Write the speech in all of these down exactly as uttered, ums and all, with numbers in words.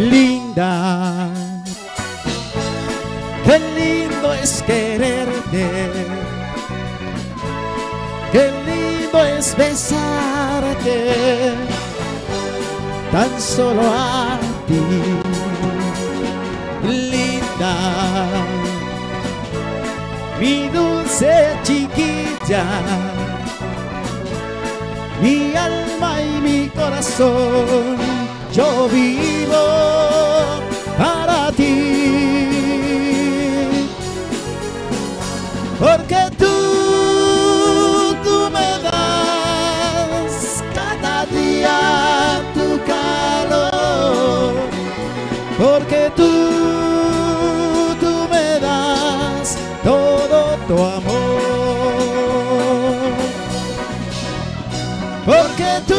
linda. Qué lindo es quererte, qué lindo es besarte, tan solo a ti, linda. Mi dulce chiquilla, mi alma y mi corazón, yo vivo para ti, porque tú, tú me das cada día tu calor, porque tú, tú me das todo tu amor, porque tú,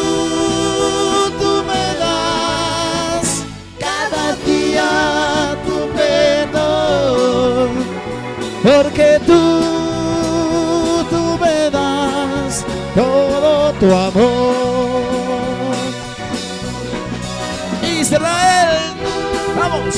tú me das cada día tu perdón, porque tú, tú me das todo tu amor. Israel, vamos.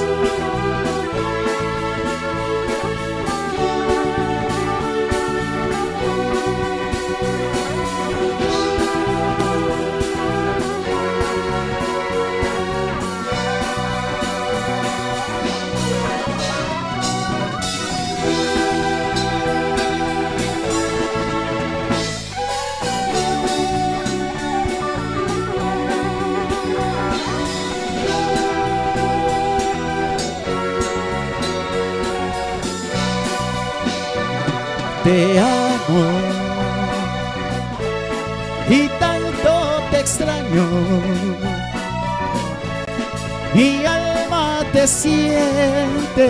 Te amo y tanto te extraño, mi alma te siente,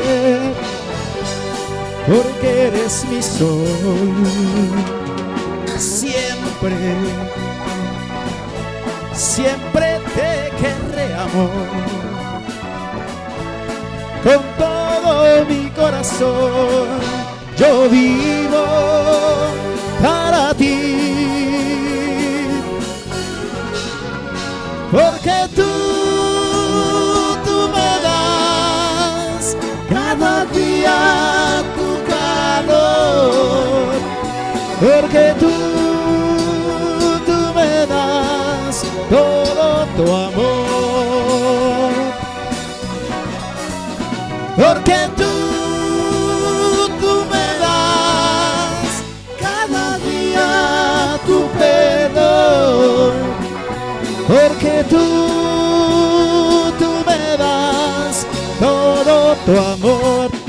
porque eres mi sol, siempre, siempre te querré, amor, con todo mi corazón. Yo vivo para ti, porque tú, tú me das cada día tu calor, porque tú, tú me das todo tu amor, porque tú, tu perdón, porque tú, tú me das todo tu amor.